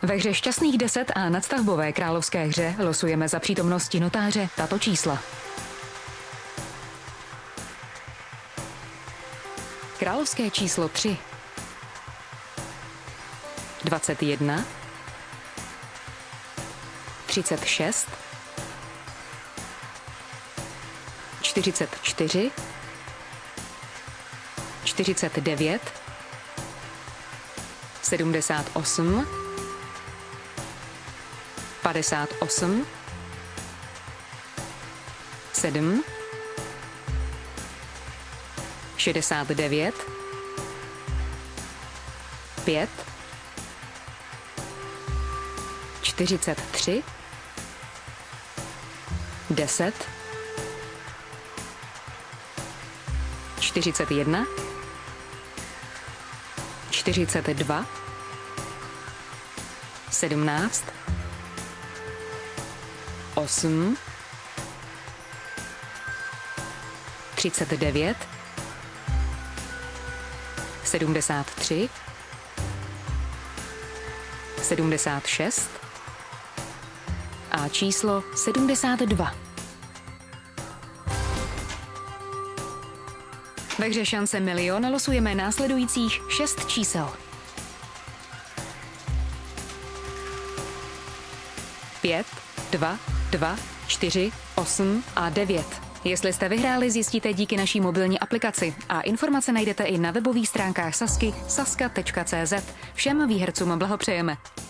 Ve hře Šťastných 10 a nadstavbové královské hře losujeme za přítomnosti notáře tato čísla. Královské číslo 3, 21, 36, 44, 49, 78, 58, 7, 69, 5, 43, 10, 41, 42, 17, 8, 39, 73, 76 a číslo 72. Ve hře Šance milion losujeme následujících 6 čísel. 5, 2, 2, 4, 8 a 9. Jestli jste vyhráli, zjistíte díky naší mobilní aplikaci a informace najdete i na webových stránkách Sazky saska.cz. Všem výhercům blahopřejeme.